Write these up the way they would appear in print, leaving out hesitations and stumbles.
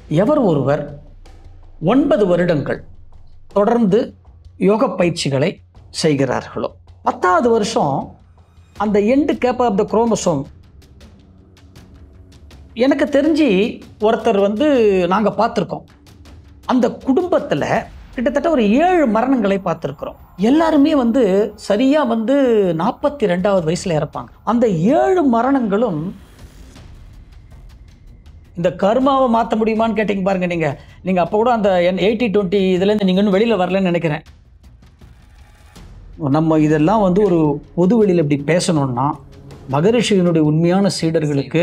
எவர் ஒருவர் 9 வருடங்கள் தொடர்ந்து யோக பயிற்சிகளை செய்கிறார்களோ 10வது வருஷம் அந்த end cap of the chromosome எனக்கு தெரிஞ்சு ஒருத்தர் நாங்கள் பார்த்துருக்கோம். அந்த குடும்பத்தில் கிட்டத்தட்ட ஒரு 7 மரணங்களை பார்த்துருக்குறோம். எல்லாருமே சரியாக 42வது வயசில் இறப்பாங்க. அந்த 7 மரணங்களும் இந்த கர்மாவை மாற்ற முடியுமான்னு கேட்டிங்க பாருங்க. நீங்கள் அப்போ கூட அந்த 80-20 இதுலேருந்து நீங்கள் இன்னும் வெளியில் வரலன்னு நினைக்கிறேன். நம்ம இதெல்லாம் ஒரு பொது வெளியில் இப்படி பேசணும்னா மகரிஷியினுடைய உண்மையான சீடர்களுக்கு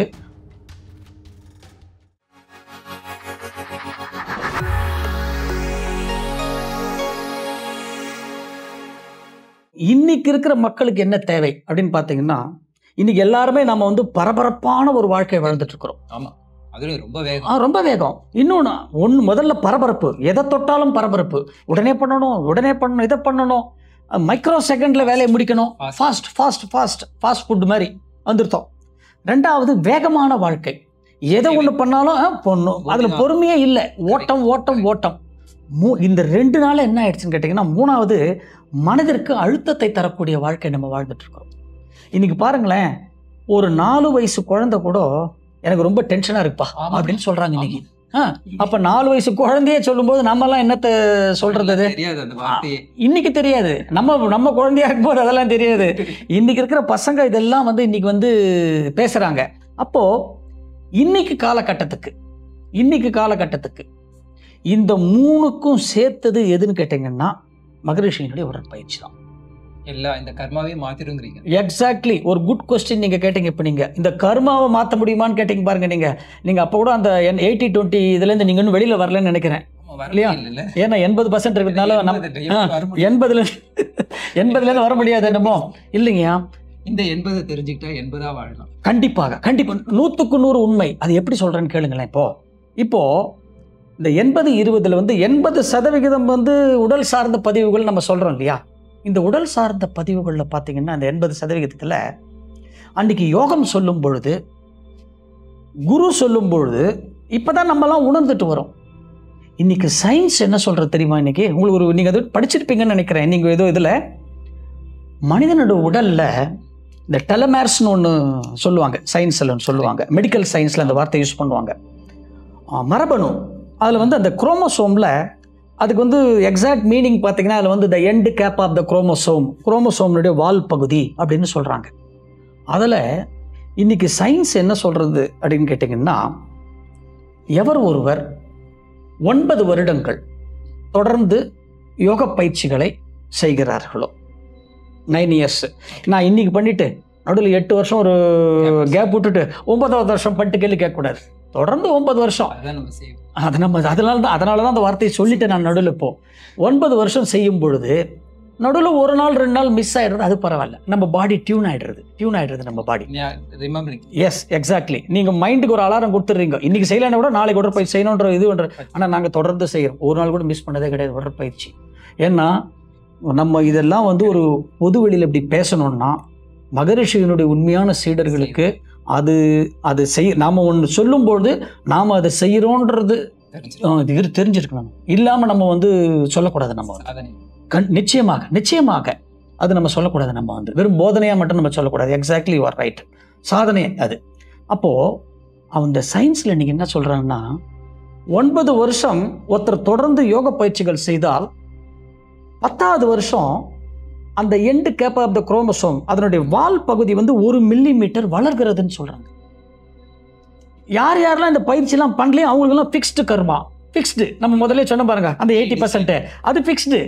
இன்னைக்கு இருக்கிற மக்களுக்கு என்ன தேவை அப்படின்னு பார்த்தீங்கன்னா, இன்னைக்கு எல்லாருமே நம்ம பரபரப்பான ஒரு வாழ்க்கையை வாழ்ந்துட்டு இருக்கிறோம். ஆமாம், அதுலேயும் ரொம்ப வேகம். இன்னொன்று முதல்ல பரபரப்பு, எதை தொட்டாலும் பரபரப்பு. உடனே பண்ணணும், இதை பண்ணணும், மைக்ரோ செகண்டில் வேலையை முடிக்கணும், ஃபாஸ்ட் ஃபுட் மாதிரி வந்துருத்தோம். 2வது வேகமான வாழ்க்கை, எதை ஒன்று பண்ணாலும் பொண்ணும், அதில் பொறுமையே இல்லை, ஓட்டம். இந்த 2 நாள் என்ன ஆயிடுச்சுன்னு கேட்டிங்கன்னா, 3வது மனதிற்கு அழுத்தத்தை தரக்கூடிய வாழ்க்கை நம்ம வாழ்ந்துட்டு இருக்கிறோம். இன்னைக்கு பாருங்களேன், ஒரு 4 வயசு குழந்தை கூட எனக்கு ரொம்ப டென்ஷனாக இருக்குப்பா அப்படின்னு சொல்கிறாங்க இன்னைக்கு. அப்போ 4 வயசு குழந்தையே சொல்லும்போது நம்மலாம் என்னத்தை சொல்கிறது? இன்னைக்கு தெரியாது. நம்ம குழந்தையா இருக்கும்போது அதெல்லாம் தெரியாது. இன்னைக்கு இருக்கிற பசங்க இதெல்லாம் இன்னைக்கு பேசுகிறாங்க. அப்போது இன்னைக்கு காலகட்டத்துக்கு இந்த 3க்கும் சேர்த்தது எதுன்னு கேட்டிங்கன்னா மகரிஷியினுடைய உடற்பயிற்சி தான். இந்த கர்மாவே மாத்திருங்கிறீங்க. எக்ஸாக்ட்லி. ஒரு குட் கொஸ்டின் நீங்கள் கேட்டீங்க. இப்போ நீங்கள் இந்த கர்மாவை மாற்ற முடியுமான்னு கேட்டிங்க பாருங்க. நீங்கள் அப்போ கூட அந்த 80-20 இதுலேருந்து நீங்கள் இன்னும் வெளியில் வரலன்னு நினைக்கிறேன் இல்லையா? ஏன்னா 80% இருக்கிறதுனால நம்ம 80லேருந்து வர முடியாது என்னமோ இல்லைங்கய்யா. இந்த 80 தெரிஞ்சுக்கிட்டா 80ஆ வாழலாம். கண்டிப்பாக 100க்கு 100 உண்மை. அது எப்படி சொல்கிறேன்னு கேளுங்களேன். இப்போது இந்த 80-20 80% உடல் சார்ந்த பதிவுகள் நம்ம சொல்கிறோம் இல்லையா? இந்த உடல் சார்ந்த பதிவுகளில் பார்த்தீங்கன்னா அந்த 80% அன்றைக்கி யோகம் சொல்லும் பொழுது, குரு சொல்லும் பொழுது இப்போ தான் நம்மலாம் உணர்ந்துட்டு வரோம். இன்றைக்கி சயின்ஸ் என்ன சொல்கிறது தெரியுமா? இன்றைக்கி உங்களுக்கு நீங்கள் அது படிச்சிருப்பீங்கன்னு நினைக்கிறேன். நீங்கள் ஏதோ இதில் மனிதனோட உடலில் இந்த டெலமேர்ஸ்னு ஒன்று சொல்லுவாங்க, சயின்ஸில் ஒன்று சொல்லுவாங்க, மெடிக்கல் சயின்ஸில் அந்த வார்த்தை யூஸ் பண்ணுவாங்க. மரபணு அதில் அந்த குரோமோசோமில் அதுக்கு எக்ஸாக்ட் மீனிங் பார்த்தீங்கன்னா அதில் the end cap of the குரோமோசோம்னுடைய வால் பகுதி அப்படின்னு சொல்கிறாங்க. அதில் இன்றைக்கி சயின்ஸ் என்ன சொல்கிறது அப்படின்னு கேட்டிங்கன்னா, எவர் ஒருவர் 9 வருடங்கள் தொடர்ந்து யோக பயிற்சிகளை செய்கிறார்களோ 9 இயர்ஸ், நான் இன்றைக்கி பண்ணிவிட்டு நடுவில் 8 வருஷம் ஒரு கேப் விட்டுட்டு 9வது வருஷம் பண்ணிட்டு கேள்வி கேட்கக்கூடாது. தொடர்ந்து 9 வருஷம் அதனால தான் அந்த வார்த்தையை சொல்லிட்டு நான் நடுவில் இப்போ 9 வருஷம் செய்யும் பொழுது நடுவில் 1 நாள் 2 நாள் மிஸ் ஆகிடுறது, அது பரவாயில்ல. நம்ம பாடி டியூன் ஆகிடுறது நம்ம பாடி. S, exactly. நீங்கள் மைண்டுக்கு ஒரு அலாரம் கொடுத்துட்றீங்க, இன்றைக்கி செய்யலைன்னா கூட நாளைக்கு உடற்பயிற்சி செய்யணுன்ற இதுன்ற. ஆனால் நாங்கள் தொடர்ந்து செய்கிறோம், ஒரு நாள் கூட மிஸ் பண்ணதே கிடையாது உடற்பயிற்சி. ஏன்னா நம்ம இதெல்லாம் ஒரு பொது வெளியில் இப்படி பேசணும்னா மகரிஷியினுடைய உண்மையான சீடர்களுக்கு அது நாம் ஒன்று சொல்லும்பொழுது நாம் அதை செய்கிறோன்றது தெரிஞ்சிருக்கணும். இல்லாமல் நம்ம சொல்லக்கூடாது. நம்ம நிச்சயமாக அது நம்ம சொல்லக்கூடாது. நம்ம வெறும் போதனையாக மட்டும் நம்ம சொல்லக்கூடாது. Exactly, you are right. சாதனை அது. அப்போது அந்த சயின்ஸில் இன்றைக்கி என்ன சொல்கிறாங்கன்னா, 9 வருஷம் ஒருத்தர் தொடர்ந்து யோக பயிற்சிகள் செய்தால் 10வது வருஷம் அந்த end cap of the chromosome அதனுடைய வால் பகுதி 1 மில்லிமீட்டர் வளர்கிறதுன்னு சொல்கிறாங்க. யாரெல்லாம் இந்த பயிற்சிலாம் பண்ணலையும் அவங்களுக்கெல்லாம் ஃபிக்ஸ்டு கர்மா. நம்ம முதல்ல சொன்ன பாருங்க, அந்த 80% அது ஃபிக்ஸ்டு.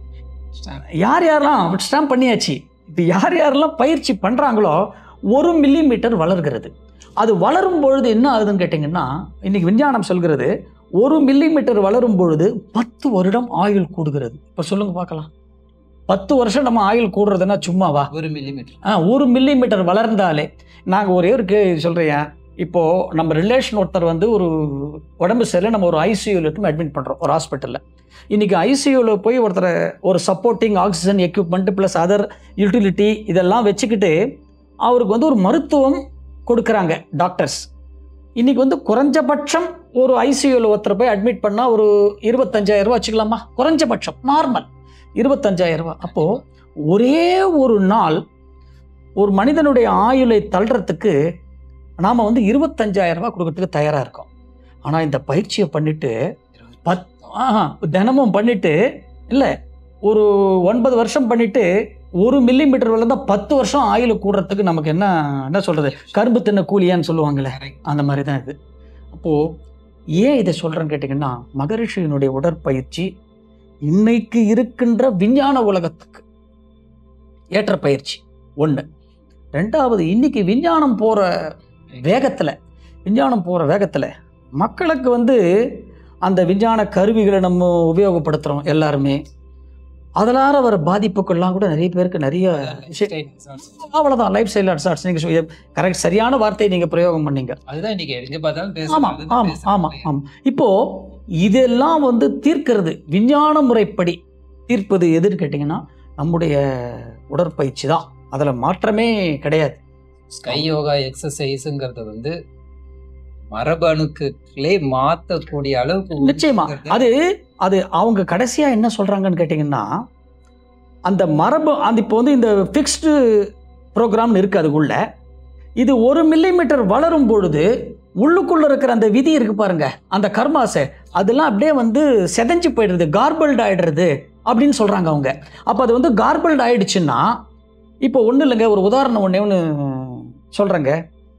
யாரெல்லாம் ஸ்டாம்ப் பண்ணியாச்சு. இப்போ யாரெல்லாம் பயிற்சி பண்ணுறாங்களோ 1 மில்லிமீட்டர் வளர்கிறது. அது வளரும் பொழுது என்ன ஆகுதுன்னு கேட்டிங்கன்னா, இன்றைக்கி விஞ்ஞானம் சொல்கிறது 1 மில்லிமீட்டர் வளரும் பொழுது 10 வருடம் ஆயுள் கூடுகிறது. இப்போ சொல்லுங்கள் பார்க்கலாம். 10 வருஷம் நம்ம ஆயுள் கூடுறதுன்னா சும்மாவா? 1 மில்லிமீட்டர் வளர்ந்தாலே. நாங்கள் ஒரே ஒரு சொல்கிறேன். இப்போது நம்ம ரிலேஷன் ஒருத்தர் ஒரு உடம்பு சரியில்லை, நம்ம ஒரு ஐசியூவில் அட்மிட் பண்ணுறோம் ஒரு ஹாஸ்பிட்டலில். இன்றைக்கி ஐசியூவில் போய் ஒருத்தரை ஒரு supporting oxygen equipment plus other utility இதெல்லாம் வச்சுக்கிட்டு அவருக்கு ஒரு மருத்துவம் கொடுக்குறாங்க டாக்டர்ஸ். இன்றைக்கி குறைஞ்சபட்சம் ஒரு ஐசியூவில் ஒருத்தரை போய் அட்மிட் பண்ணால் ஒரு 25,000 ரூபா வச்சுக்கலாமா, குறைஞ்சபட்சம் நார்மல் 25,000 ரூபா. அப்போது ஒரே ஒரு நாள் ஒரு மனிதனுடைய ஆயுளை தள்ளுறதுக்கு நாம் வந்து 25,000 ரூபா கொடுக்கறதுக்கு தயாராக இருக்கோம். ஆனால் இந்த பயிற்சியை பண்ணிவிட்டு தினமும் பண்ணிவிட்டு இல்லை ஒரு 9 வருஷம் பண்ணிவிட்டு 1 மில்லிமீட்டர் வளர்ந்தால் 10 வருஷம் ஆயுள் கூடுறதுக்கு நமக்கு என்ன சொல்கிறது, கரும்பு தின்ன கூலியான்னு சொல்லுவாங்களே, அந்த மாதிரி தான் இது. அப்போது ஏன் இதை சொல்கிறேன்னு கேட்டிங்கன்னா, மகரிஷியினுடைய உடற்பயிற்சி இன்னைக்கு இருக்கின்ற விஞ்ஞான உலகத்துக்கு ஏற்ற பயிற்சி ஒன்று. ரெண்டாவது, இன்னைக்கு விஞ்ஞானம் போகிற வேகத்தில் மக்களுக்கு வந்து அந்த விஞ்ஞான கருவிகளை நம்ம உபயோகப்படுத்துகிறோம் எல்லாருமே. அதனால் வர பாதிப்புக்கெல்லாம் கூட நிறைய பேருக்கு நிறைய அவ்வளோதான் லைஃப் ஸ்டைல் அட்சார்ட்ஸ். நீங்கள் கரெக்ட், சரியான வார்த்தையை நீங்கள் பிரயோகம் பண்ணீங்க. ஆமாம். இப்போது இதெல்லாம் வந்து தீர்க்கிறது விஞ்ஞான முறைப்படி தீர்ப்பது எதுன்னு கேட்டிங்கன்னா நம்முடைய உடற்பயிற்சி தான். அதில் மாற்றமே கிடையாது. ஸ்கை யோகா எக்ஸசைஸுங்கிறது வந்து மரபணுக்களே மாற்றக்கூடிய அளவுக்கு நிச்சயமா. அது அவங்க கடைசியாக என்ன சொல்கிறாங்கன்னு கேட்டிங்கன்னா, அந்த மரபு இப்போ வந்து இந்த ஃபிக்ஸ்டு ப்ரோக்ராம்னு இருக்குது அதுக்குள்ள. இது 1 மில்லிமீட்டர் வளரும் பொழுது உள்ளுக்குள்ளே இருக்கிற அந்த விதி இருக்குது பாருங்க, அந்த கர்மாசை, அதெல்லாம் அப்படியே வந்து செதஞ்சு போயிடுறது, கார்பல்டு ஆகிடுறது அப்படின்னு சொல்கிறாங்க அவங்க. அப்போ அது வந்து கார்பல்டு ஆகிடுச்சுன்னா, இப்போ ஒன்றும் இல்லைங்க, ஒரு உதாரணம் ஒன்று சொல்கிறேங்க.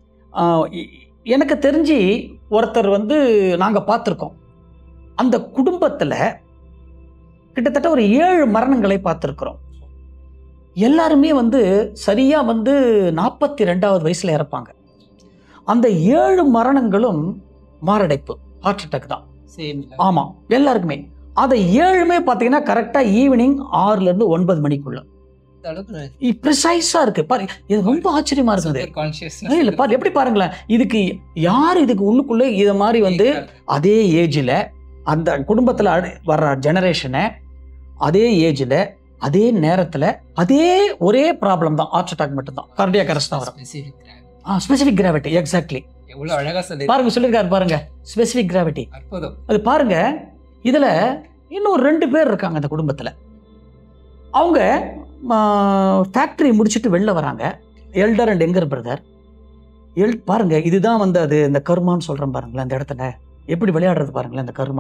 எனக்கு தெரிஞ்சு ஒருத்தர் வந்து நாங்கள் பார்த்துருக்கோம். அந்த குடும்பத்தில் கிட்டத்தட்ட ஒரு 7 மரணங்களை பார்த்துருக்குறோம். எல்லாருமே வந்து சரியாக வந்து 42வது வயசில் இறப்பாங்க. அந்த 7 மரணங்களும் மாரடைப்பு, ஹார்ட் அட்டாக் தான். ஆமாம், எல்லாருக்குமே. அதை 7மே பார்த்தீங்கன்னா கரெக்டாக ஈவினிங் 6லேருந்து 9 மணிக்குள்ள ப்ரிசைஸாக இருக்கு. பாரு, இது ரொம்ப ஆச்சரியமா இருக்குது. இல்லை பாரு, எப்படி பாருங்களேன், இதுக்கு உள்ளுக்குள்ளே இதை மாதிரி வந்து அதே ஏஜில் அந்த குடும்பத்தில் வர்ற ஜெனரேஷனை அதே ஏஜில் அதே நேரத்தில் அதே ஒரே ப்ராப்ளம் தான், ஹார்ட் அட்டாக் மட்டும்தான், கார்டியாக் அரெஸ்ட் தான் வரும். Specific gravity, exactly. எவ்வளோ அழகாக பாருங்க, சொல்லியிருக்காரு பாருங்க, ஸ்பெசிஃபிக் கிராவிட்டி. அது பாருங்க. இதில் இன்னும் 2 பேர் இருக்காங்க அந்த குடும்பத்தில். அவங்க ஃபேக்ட்ரி முடிச்சுட்டு வெளில வராங்க, எல்டர் அண்ட் யங்கர் பிரதர். பாருங்க, இதுதான் வந்து அது இந்த கர்மான்னு சொல்கிறேன் பாருங்களேன். அந்த இடத்துல எப்படி விளையாடுறது பாருங்களேன் இந்த கர்மா.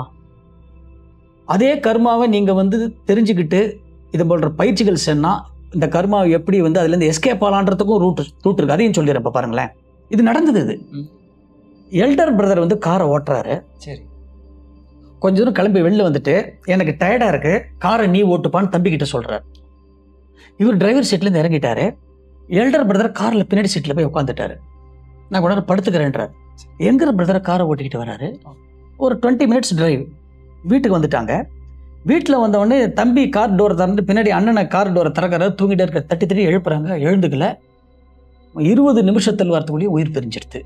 அதே கர்மாவை நீங்கள் வந்து தெரிஞ்சுக்கிட்டு இது போன்ற பயிற்சிகள் சொன்னால் இந்த கர்மாவை எப்படி வந்து அதுலேருந்து எஸ்கேப் ஆகலான்றதுக்கும் ரூட் இருக்கு. அதையும் சொல்லிடுறேன். இப்போ பாருங்களேன், இது நடந்தது. இது எல்டர் பிரதர் வந்து காரை ஓட்டுறாரு. சரி, கொஞ்ச தூரம் கிளம்பி வெளில வந்துட்டு எனக்கு டயர்டாக இருக்குது, காரை நீ ஓட்டுப்பான்னு தம்பிக்கிட்ட சொல்கிறார். இவர் டிரைவர் சீட்லேருந்து இறங்கிட்டாரு. எல்டர் பிரதர் காரில் பின்னாடி சீட்டில் போய் உட்காந்துட்டாரு. நான் கூட படுத்துக்கிறேன்றார். எங்கர் பிரதரை காரை ஓட்டிக்கிட்டு வராரு. ஒரு 20 மினிட்ஸ் டிரைவ். வீட்டுக்கு வந்துட்டாங்க. வீட்டில் வந்தவொடனே தம்பி கார் டோரை திறந்து பின்னாடி அண்ணனை கார் டோரை திறக்கிறாரு. தூங்கிட்டே இருக்க, தட்டி எழுப்புறாங்க. எழுந்துக்கல. 20 நிமிஷத்தில் வரத்துக்குள்ளேயே உயிர் பிரிஞ்சிடுது.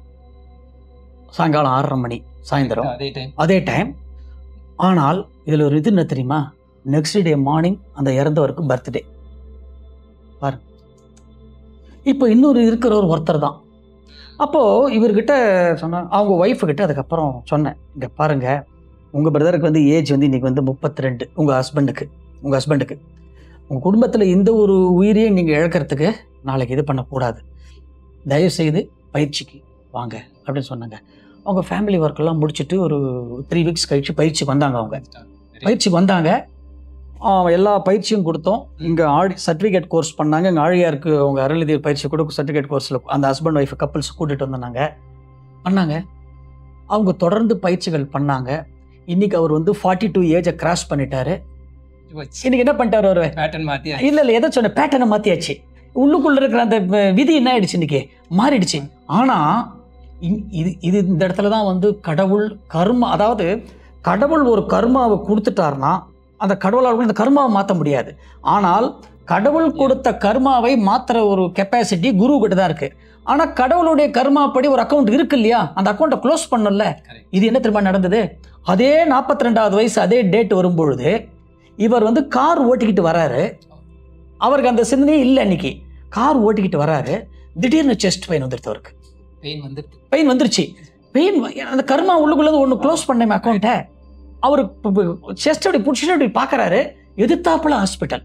சாயங்காலம் 6:30 மணி, சாயந்தரம் அதே டைம். ஆனால் இதில் ஒரு இது என்ன தெரியுமா, நெக்ஸ்ட் டே மார்னிங் அந்த இறந்தவருக்கு பர்த்டே. பாரு, இப்போ இன்னொரு ஒருத்தர் தான். அப்போது இவர்கிட்ட சொன்னேன், அவங்க ஒய்ஃபுக்கிட்ட அதுக்கப்புறம் சொன்னேன், இங்கே பாருங்கள், உங்கள் பிரதருக்கு வந்து ஏஜ் வந்து இன்றைக்கி வந்து 32. உங்கள் ஹஸ்பண்டுக்கு உங்கள் குடும்பத்தில் இந்த ஒரு உயிரையும் நீங்கள் இழக்கிறதுக்கு நாளைக்கு இது பண்ணக்கூடாது. தயவுசெய்து பயிற்சிக்கு வாங்க அப்படின்னு சொன்னாங்க. அவங்க ஃபேமிலி ஒர்க்கெல்லாம் முடிச்சுட்டு ஒரு 3 வீக்ஸ் கழிச்சு பயிற்சிக்கு வந்தாங்க. எல்லா பயிற்சியும் கொடுத்தோம். இங்கே சர்டிஃபிகேட் கோர்ஸ் பண்ணாங்க. இங்கே ஆழியாருக்கு அவங்க அருள்நிதி பயிற்சி கொடுக்க சர்டிஃபிகேட் கோர்ஸில் அந்த ஹஸ்பண்ட் ஒய்ஃப் கப்பிள்ஸ் கூட்டிகிட்டு பண்ணாங்க. அவங்க தொடர்ந்து பயிற்சிகள் பண்ணாங்க. இன்றைக்கி அவர் வந்து 42 ஏஜை கிராஸ் பண்ணிட்டாரு. இன்னைக்கு என்ன பண்ணிட்டாரு அவரு? இல்லை எதை சொன்ன, பேட்டர்னை மாற்றியாச்சு. உள்ளுக்குள்ளே இருக்கிற அந்த விதி என்ன ஆயிடுச்சு, இன்னைக்கு மாறிடுச்சு. ஆனால் இது இந்த இடத்துல தான் வந்து கடவுள் கர்மா, அதாவது கடவுள் ஒரு கர்மாவை கொடுத்துட்டாருன்னா அந்த கடவுளால் இந்த கர்மாவை மாற்ற முடியாது. ஆனால் கடவுள் கொடுத்த கர்மாவை மாற்றுற ஒரு கெப்பாசிட்டி குரு கிட்ட தான் இருக்குது. ஆனால் கடவுளுடைய கர்மாப்படி ஒரு அக்கௌண்ட் இருக்கு இல்லையா, அந்த அக்கௌண்ட்டை க்ளோஸ் பண்ணல. இது என்ன திரும்ப நடந்தது, அதே 42வது வயசு அதே டேட் வரும்பொழுது இவர் வந்து கார் ஓட்டிக்கிட்டு வராரு. அவருக்கு அந்த சிந்தனையே இல்லை. இன்னைக்கு கார் ஓட்டிக்கிட்டு வராரு. திடீர்னு செஸ்ட் பெயின் வந்துடுது. அவருக்கு பெயின் வந்துருச்சு. பெயின், அந்த கர்மா உள்ளுக்குள்ள ஒன்று க்ளோஸ் பண்ணேன் அக்கௌண்ட்டை. அவர் செஸ்ட் அப்படி பிடிச்சிட்டு அப்படி பார்க்குறாரு, எதிர்த்தாப்புல ஹாஸ்பிட்டல்,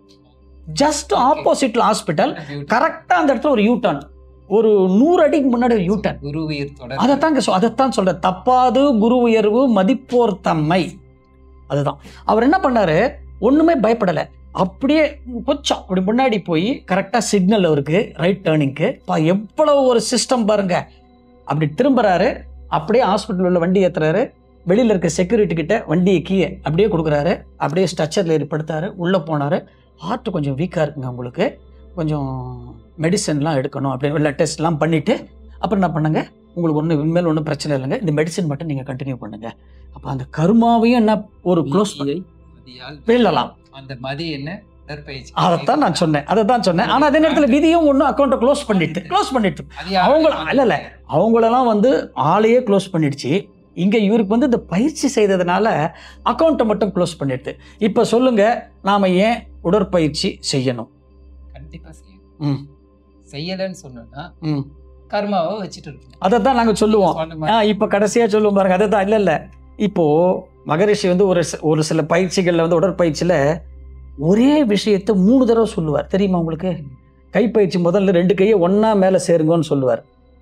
ஜஸ்ட் ஆப்போசிட்ல ஹாஸ்பிட்டல். கரெக்டாக அந்த இடத்துல ஒரு யூட்டர்ன், ஒரு 100 அடிக்கு முன்னாடி ஒரு யூட்டர்ன். குரு உயிர் தொடர். அதைத்தான் சொல்ற, தப்பாது குரு உயர்வு மதிப்போர் தம்மை. அதுதான் அவர் என்ன பண்ணாரு, ஒண்ணுமே பயப்படலை, அப்படியே கொஞ்சம் அப்படி முன்னாடி போய் கரெக்டாக சிக்னல் அவருக்கு ரைட் டேர்னிங்க்கு. எவ்வளவு ஒரு சிஸ்டம் பாருங்க. அப்படி திரும்புறாரு, அப்படியே ஹாஸ்பிட்டல் உள்ள வண்டி ஏற்றுறாரு, வெளியில் இருக்க செக்யூரிட்டி கிட்ட வண்டியை கீழே அப்படியே கொடுக்குறாரு, அப்படியே ஸ்ட்ரக்சரில் ஏற்படுத்தாரு, உள்ளே போனார். ஹார்ட் கொஞ்சம் வீக்காக இருக்குங்க, உங்களுக்கு கொஞ்சம் மெடிசன்லாம் எடுக்கணும் அப்படின்னு இல்லை டெஸ்ட்லாம் பண்ணிவிட்டு அப்புறம் என்ன பண்ணுங்க, உங்களுக்கு இனிமேல் ஒன்றும் பிரச்சனை இல்லைங்க, இந்த மெடிசன் மட்டும் நீங்கள் கண்டினியூ பண்ணுங்க. அப்போ அந்த கர்மாவையும் என்ன ஒரு க்ளோஸ் பண்ணி வெல்லலாம். அந்த மதி என்ன உடற்பயிற்சி, அதைத்தான் நான் சொன்னேன். ஆனால் அதே நேரத்தில் விதியும் ஒன்றும் அக்கௌண்ட்டை க்ளோஸ் பண்ணிட்டு அவங்கள இல்லை அவங்களெல்லாம் வந்து ஆளையே க்ளோஸ் பண்ணிடுச்சு. இங்கே இவருக்கு வந்து இந்த பயிற்சி செய்ததுனால அக்கௌண்ட்டை மட்டும் க்ளோஸ் பண்ணிடுது. இப்போ சொல்லுங்க, நாம் ஏன் உடற்பயிற்சி செய்யணும்? கண்டிப்பாக செய்யணும். செய்யலைன்னு சொன்னோன்னா கர்மாவை வச்சுட்டு இருக்கணும். அதை தான் நாங்கள் சொல்லுவோம். இப்போ கடைசியாக சொல்லுவோம் பாருங்க, அதை தான். இல்லை இப்போது மகரிஷி வந்து ஒரு சில பயிற்சிகளில் வந்து உடற்பயிற்சியில் ஒரே விஷயத்தை 3 தடவை சொல்லுவார், தெரியுமா உங்களுக்கு? கைப்பயிற்சி முதல்ல 2 கையை ஒன்றா மேலே சேருங்கன்னு சொல்லுவார்.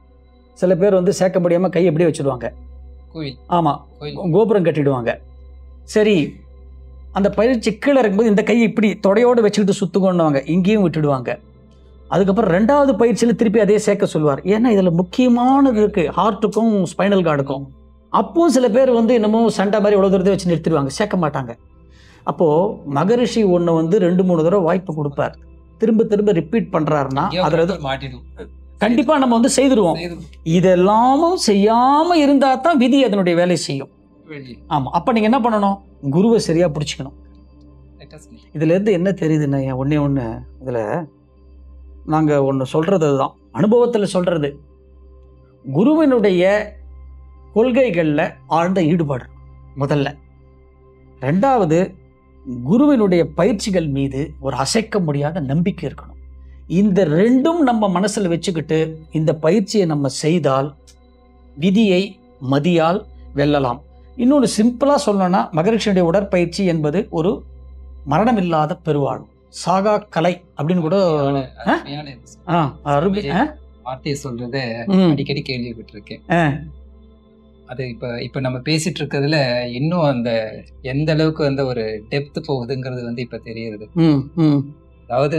சில பேர் வந்து சேர்க்க முடியாமல் கையை எப்படியே வச்சுடுவாங்க, கோயில், ஆமாம் கோபுரம் கட்டிடுவாங்க. சரி, அந்த பயிற்சி கீழே இருக்கும்போது இந்த கையை இப்படி தொடையோடு வச்சுக்கிட்டு சுற்றுக்கொண்டுவாங்க, இங்கேயும் விட்டுடுவாங்க. அதுக்கப்புறம் 2வது பயிற்சியில் திருப்பி அதே சேர்க்க சொல்லுவார். ஏன்னா இதில் முக்கியமானது இருக்குது, ஹார்ட்டுக்கும் ஸ்பைனல் கார்டுக்கும். அப்பவும் சில பேர் வந்து என்னமோ சண்டை மாதிரி எவ்வளோ தூரத்தை வச்சு நிறுத்திடுவாங்க, சேர்க்க மாட்டாங்க. அப்போது மகரிஷி ஒன்று வந்து 2-3 தடவை வாய்ப்பு கொடுப்பார். திரும்ப திரும்ப ரிப்பீட் பண்ணுறாருன்னா அதில் மாட்டிடும், கண்டிப்பாக நம்ம வந்து செய்துருவோம். இதெல்லாமும் செய்யாமல் இருந்தால் தான் விதி அதனுடைய வேலை செய்யும். ஆமாம், அப்போ நீங்கள் என்ன பண்ணணும், குருவை சரியாக பிடிச்சிக்கணும். இதுலேருந்து என்ன தெரியுதுன்னு ஒன்று இதில் நாங்கள் ஒன்று சொல்கிறது தான், அனுபவத்தில் சொல்கிறது. குருவினுடைய கொள்கைகளில் ஆழ்ந்த ஈடுபாடு முதல்ல. 2வது, குருவினுடைய பயிற்சிகள் மீது ஒரு அசைக்க முடியாத நம்பிக்கை இருக்கணும். இந்த 2ம் நம்ம மனசில் வச்சுக்கிட்டு இந்த பயிற்சியை நம்ம செய்தால் விதியை மதியால் வெல்லலாம். இன்னொன்று சிம்பிளாக சொல்லணும்னா, மகரிஷியுடைய உடற்பயிற்சி என்பது ஒரு மரணமில்லாத பெருவாழ்வு, சாகா கலை அப்படின்னு கூட வார்த்தையை சொல்றத அடிக்கடி கேள்விப்பட்டிருக்கேன். அது இப்ப நம்ம பேசிட்டு இருக்கிறதுல இன்னும் அந்த எந்த அளவுக்கு வந்து ஒரு டெப்த் போகுதுங்கிறது வந்து இப்ப தெரியுது. அதாவது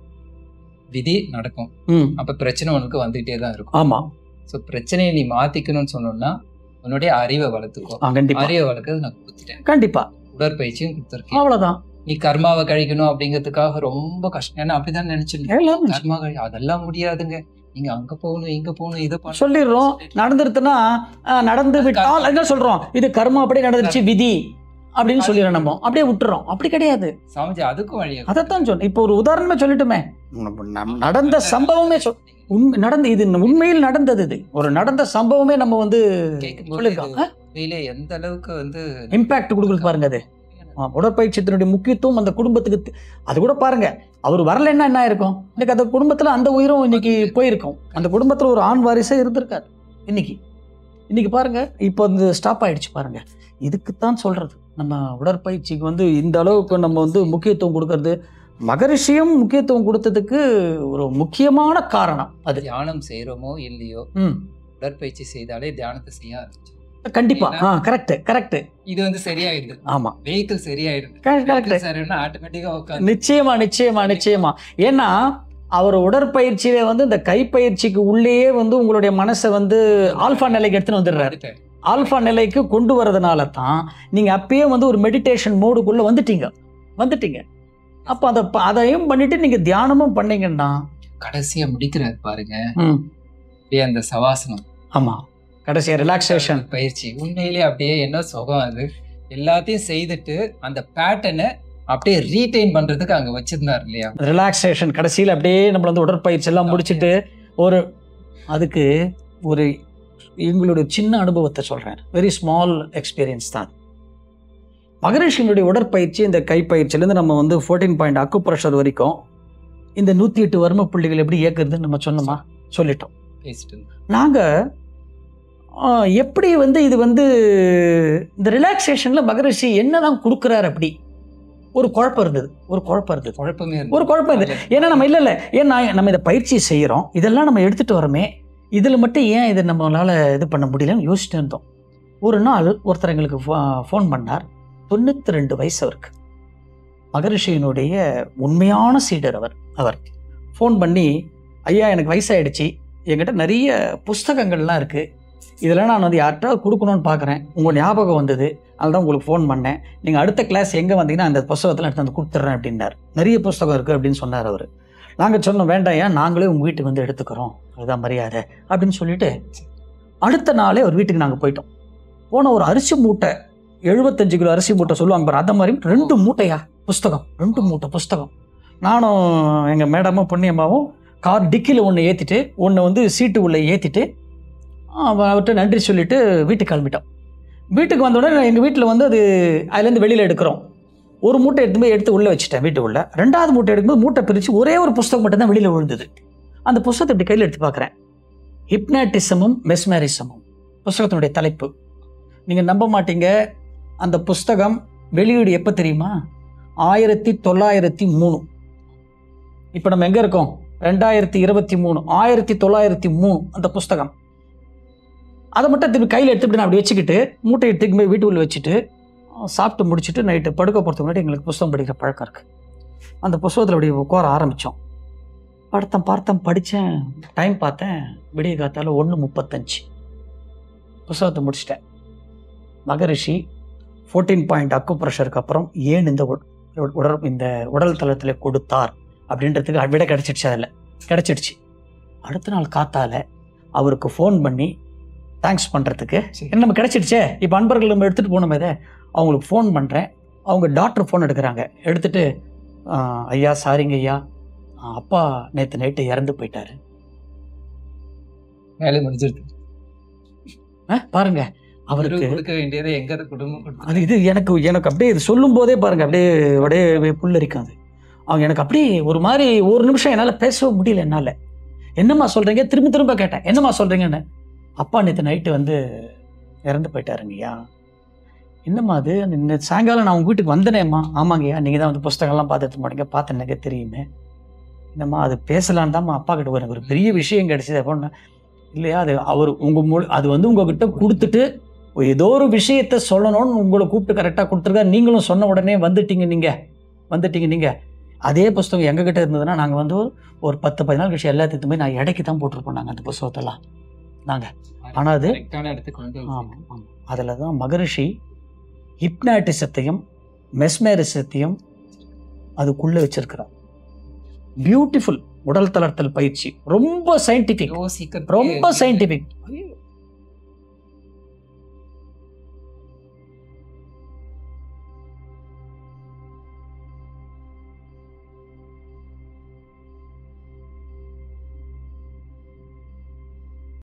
விதி நடக்கும், அப்ப பிரச்சனை உனக்கு வந்துகிட்டே தான் இருக்கும். ஆமா. ஸோ பிரச்சனையை நீ மாத்திக்கணும்னு சொன்னோம்னா உன்னுடைய அறிவை வளர்த்துக்கோ. அறிவை வளர்க்கறது நான் கொடுத்துட்டேன், கண்டிப்பா உடற்பயிற்சியும் கொடுத்துருக்கேன், அவ்வளவுதான். நீ கர்மாவை கழிக்கணும் அப்படிங்கிறதுக்காக ரொம்ப கஷ்டம். ஏன்னா அப்படிதான் நினைச்சிருக்கேன், கர்மா கழி அதெல்லாம் முடியாதுங்க, நீங்க அங்க போகணும் இங்க போகணும் இதை சொல்லிடுறோம். நடந்துருத்துனா நடந்து விட்டால் என்ன சொல்றோம், இது கர்மா அப்படியே நடந்துருச்சு விதி அப்படின்னு சொல்லிடுறோம், நம்ம அப்படியே விட்டுறோம். அப்படி கிடையாது சாமிஜி, அதுக்கும் வழி. அதைத்தான் சொன்ன. இப்போ ஒரு உதாரணமே சொல்லிட்டுமே, நடந்த சம்பவமே நடந்து, இது உண்மையில் நடந்தது, இது ஒரு நடந்த சம்பவமே நம்ம வந்து சொல்லியிருக்கோம். எந்த அளவுக்கு வந்து இம்பாக்ட் கொடுக்குறது பாருங்க. அது உடற்பயிற்சியினுடைய முக்கியத்துவம் அந்த குடும்பத்துக்கு. அது கூட பாருங்க, அவர் வரலன்னா என்ன இருக்கும், இன்னைக்கு அந்த குடும்பத்துல அந்த உயிரும் இன்னைக்கு போயிருக்கும். அந்த குடும்பத்துல ஒரு ஆண் வாரிசே இருந்திருக்காரு இன்னைக்கு பாருங்க. இப்போ வந்து ஸ்டாப் ஆயிடுச்சு பாருங்க. இதுக்குத்தான் சொல்றது, நம்ம உடற்பயிற்சிக்கு வந்து இந்த அளவுக்கு நம்ம வந்து முக்கியத்துவம் கொடுக்கறது. மகரிஷியும் முக்கியத்துவம் கொடுத்ததுக்கு ஒரு முக்கியமான காரணம் அது. தியானம் செய்யறோமோ இல்லையோ, உடற்பயிற்சி செய்தாலே தியானத்தை செய்ய ஆரம்பிச்சு. கண்டிப்பா கரெக்ட். இது வந்து சரியாயிடுது. ஆமா, வெஹிக்கிள் சரியாயிடுது. ஆட்டோமேட்டிக்கா நிச்சயமா. ஏன்னா அவர் உடற்பயிற்சியில வந்து இந்த கைப்பயிற்சிக்கு உள்ளேயே வந்து உங்களுடைய மனசை வந்து ஆல்பா நிலைக்கு எடுத்துன்னு வந்துடுறாரு. ஆல்பா நிலைக்கு கொண்டு வரதுனால தான் நீங்க அப்பயே வந்து ஒரு மெடிடேஷன் மோடுக்குள்ள வந்துட்டீங்க. அப்ப அதையும் பண்ணிட்டு நீங்க தியானமும் பண்ணீங்கன்னா கடைசியா முடிக்கிறாரு பாருங்க, அந்த சவாசனம். ஆமா, கடைசியா ரிலாக்ஸேஷன் பயிற்சி உண்மையிலேயே அப்படியே என்ன சுகம். அது எல்லாத்தையும் செய்துட்டு அந்த பேட்டர்னை அப்படியே ரீடைன் பண்றதுக்கு அங்க வச்சிருந்தாரு இல்லையா, ரிலாக்ஸேஷன். கடைசியில் அப்படியே நம்மள வந்து உடற்பயிற்சி எல்லாம் முடிச்சுட்டு அதுக்கு ஒரு எங்களுடைய சின்ன அனுபவத்தை சொல்றேன், வெரி ஸ்மால் எக்ஸ்பீரியன்ஸ் தான். மகரிஷியினுடைய உடற்பயிற்சி, இந்த கைப்பயிற்சியிலேருந்து நம்ம வந்து 14 பாயிண்ட் அக்குப்ரெஷர் வரைக்கும் இந்த 108 வர்ம புள்ளிகள் எப்படி இயக்குறதுன்னு நம்ம சொல்லிட்டோம். நாங்கள் எப்படி வந்து இது வந்து இந்த ரிலாக்ஸேஷனில் மகரிஷி என்ன தான் கொடுக்குறாரு அப்படி ஒரு குழப்பம் இருந்தது. ஒரு குழப்பம் இருந்தது. ஏன்னா நம்ம இல்லை ஏன்னா நம்ம இதை பயிற்சி செய்கிறோம், இதெல்லாம் நம்ம எடுத்துகிட்டு வரோமே, இதில் மட்டும் ஏன் இதை நம்மளால் இது பண்ண முடியலன்னு யோசிச்சுட்டு இருந்தோம். ஒரு நாள் ஒருத்தர் எங்களுக்கு ஃபோன் பண்ணார். 92 வயசு அவருக்கு. மகரிஷியினுடைய உண்மையான சீடர் அவர் ஃபோன் பண்ணி, ஐயா எனக்கு வயசாகிடுச்சு, என்கிட்ட நிறைய புஸ்தகங்கள்லாம் இருக்குது, இதெல்லாம் நான் வந்து யார்கிட்ட கொடுக்கணும்னு பார்க்குறேன், உங்கள் ஞாபகம் வந்தது, அதுதான் உங்களுக்கு ஃபோன் பண்ணேன், நீங்கள் அடுத்த கிளாஸ் எங்கே வந்தீங்கன்னா அந்த புஸ்தகத்தில் எடுத்து வந்து கொடுத்துட்றேன் அப்படின்னார். நிறைய புஸ்தகம் இருக்குது அப்படின்னு சொன்னார் அவர். நாங்கள் சொன்னோம், வேண்டாம் ஏன், நாங்களே உங்கள் வீட்டுக்கு வந்து எடுத்துக்கிறோம், அதுதான் மரியாதை அப்படின்னு சொல்லிட்டு அடுத்த நாளே ஒரு வீட்டுக்கு நாங்கள் போயிட்டோம். போன ஒரு அரிசி மூட்டை, 75 கிலோ அரிசி மூட்டை சொல்லுவாங்க பாரு, அந்த மாதிரி 2 மூட்டையா புஸ்தகம், 2 மூட்டை புஸ்தகம். நானும் எங்கள் மேடமும் பொன்னியம்மாவும் கார் டிக்கியில் ஒன்று ஏற்றிட்டு ஒன்று வந்து சீட்டு உள்ளே ஏற்றிட்டு அவர்கிட்ட நன்றி சொல்லிவிட்டு வீட்டுக்கு கிளம்பிட்டோம். வீட்டுக்கு வந்தோடனே எங்கள் வீட்டில் வந்து அது அதுலேருந்து வெளியில் எடுக்கிறோம். ஒரு மூட்டை எடுத்து உள்ளே வச்சுட்டேன் வீட்டுக்குள்ளே. 2வது மூட்டை எடுக்கும்போது மூட்டை பிரித்து ஒரே ஒரு புஸ்தகம் மட்டும் தான் வெளியில் விழுந்தது. அந்த புஸ்தகத்தை இப்படி கையில் எடுத்து பார்க்குறேன். ஹிப்னாட்டிசமும் மெஸ்மரிசமும் புஸ்தகத்தினுடைய தலைப்பு. நீங்கள் நம்ப மாட்டீங்க, அந்த புஸ்தகம் வெளியீடு எப்போ தெரியுமா? 1903. இப்போ நம்ம எங்கே இருக்கோம்? 2023. 1903 அந்த புஸ்தகம். அதை மட்டும் திருப்பி கையில் எடுத்துக்கிட்டு நான் அப்படி வச்சுக்கிட்டு மூட்டையை எடுத்துக்கு போய் வீட்டுக்குள்ளே வச்சுட்டு சாப்பிட்டு முடிச்சுட்டு நைட்டு படுக்க போகிறதுக்கு முன்னாடி எங்களுக்கு புஸ்தகம் படிக்கிற பழக்கம் இருக்குது. அந்த புஸ்தகத்தில் அப்படி உட்கார ஆரம்பித்தோம். பார்த்தேன் படித்தேன், டைம் பார்த்தேன், விடிய காத்தால 1:35. புஸ்தகத்தை முடிச்சிட்டேன். மகரிஷி 14 பாயிண்ட் அக்குப்ரெஷருக்கு அப்புறம் ஏன் இந்த உடல் தளத்தில் கொடுத்தார் அப்படின்றதுக்கு விட கிடச்சிடுச்சு. அடுத்த நாள் காத்தால அவருக்கு ஃபோன் பண்ணி தேங்க்ஸ் பண்ணுறதுக்கு, என்ன நம்ம கிடச்சிடுச்சே, இப்போ அன்பர்கள் நம்ம எடுத்துகிட்டு போனோமே இதை, அவங்களுக்கு ஃபோன் பண்ணுறேன். அவங்க டாக்டர் ஃபோன் எடுக்கிறாங்க. எடுத்துகிட்டு, ஐயா சாரிங்க ஐயா, அப்பா நேற்று நைட்டு இறந்து போயிட்டாரு. வேலை முடிஞ்சிருக்கு. பாருங்க, அவருக்கு கொடுக்க வேண்டியது எங்க குடும்பம். அது இது எனக்கு அப்படியே இது சொல்லும் போதே பாருங்க, அப்படியே புல்லரிக்கும். அது அவங்க எனக்கு அப்படியே ஒரு மாதிரி ஒரு நிமிஷம் என்னால் பேசவும் முடியல. என்னால் என்னம்மா சொல்கிறீங்க, திரும்ப கேட்டேன், என்னம்மா சொல்கிறீங்கன்னு. அப்பா நேற்று நைட்டு வந்து இறந்து போயிட்டாருங்கய்யா. என்னம்மா அது, சாயங்காலம் நான் உங்கள் வீட்டுக்கு வந்தனேம்மா. ஆமாங்கய்யா, நீங்கள் தான் வந்து புஸ்தகம்லாம் பார்த்துட்டு போனீங்க, பார்த்து எனக்கு தெரியுமே. என்னம்மா அது பேசலான்னு தான்மா அப்பா கிட்ட ஒரு பெரிய விஷயம் கிடச்சிது அப்படின்னா. இல்லையா, அது அவர் அது வந்து உங்ககிட்ட கொடுத்துட்டு ஏதோ ஒரு விஷயத்த சொல்லணும்னு உங்களை கூப்பிட்டு கரெக்டாக கொடுத்துருக்காரு. நீங்களும் சொன்ன உடனே வந்துட்டீங்க நீங்கள். அதே புஸ்தகம் எங்ககிட்ட இருந்ததுன்னா நாங்கள் வந்து ஒரு 10-15 நாள் கழிச்சு எல்லாத்தையும் போய் நான் இடைக்கு தான் போட்டிருப்போம் நாங்கள் அந்த புஸ்தகத்தெல்லாம் நாங்கள். ஆனால் அது அதில் தான் மகரிஷி ஹிப்னாட்டிசத்தையும் மெஸ்மரிசத்தையும் அதுக்குள்ளே வச்சிருக்கிறார். பியூட்டிஃபுல் உடல் தளர்த்தல் பயிற்சி, ரொம்ப சயின்டிஃபிக்.